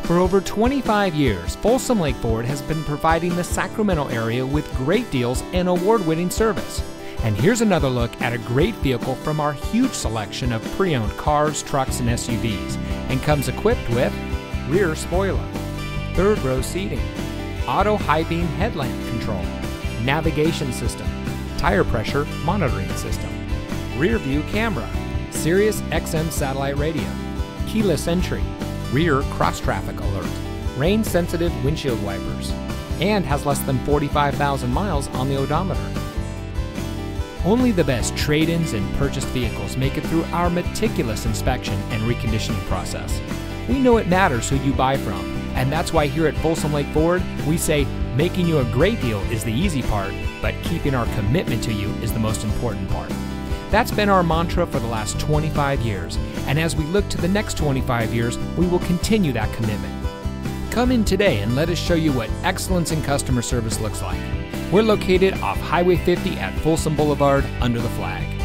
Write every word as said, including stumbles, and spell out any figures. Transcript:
For over twenty-five years, Folsom Lake Ford has been providing the Sacramento area with great deals and award-winning service. And here's another look at a great vehicle from our huge selection of pre-owned cars, trucks, and S U Vs, and comes equipped with rear spoiler, third row seating, auto high beam headlamp control, navigation system, tire pressure monitoring system, rear view camera, Sirius X M satellite radio, keyless entry, rear cross traffic alert, rain sensitive windshield wipers, and has less than forty-five thousand miles on the odometer. Only the best trade-ins and purchased vehicles make it through our meticulous inspection and reconditioning process. We know it matters who you buy from, and that's why here at Folsom Lake Ford, we say making you a great deal is the easy part, but keeping our commitment to you is the most important part. That's been our mantra for the last twenty-five years, and as we look to the next twenty-five years, we will continue that commitment. Come in today and let us show you what excellence in customer service looks like. We're located off Highway fifty at Folsom Boulevard under the flag.